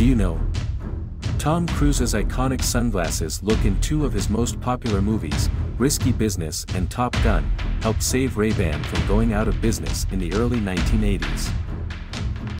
Do you know? Tom Cruise's iconic sunglasses look in two of his most popular movies, Risky Business and Top Gun, helped save Ray-Ban from going out of business in the early 1980s.